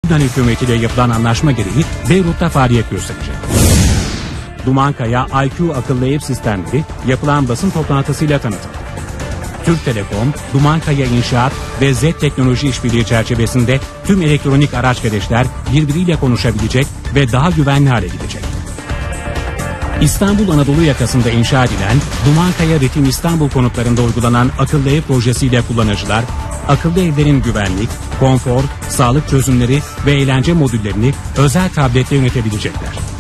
Lübnan hükümetiyle yapılan anlaşma gereği Beyrut'ta faaliyet gösterecek. Dumankaya IQ akıllı ev sistemleri yapılan basın toplantısıyla tanıtıldı. Türk Telekom, Dumankaya İnşaat ve Z Teknoloji İşbirliği çerçevesinde tüm elektronik araç gereçler birbiriyle konuşabilecek ve daha güvenli hale gelecek. İstanbul Anadolu yakasında inşa edilen Dumankaya Ritim İstanbul konutlarında uygulanan akıllı ev projesiyle kullanıcılar, akıllı evlerin güvenlik, konfor, sağlık çözümleri ve eğlence modüllerini özel tablette yönetebilecekler.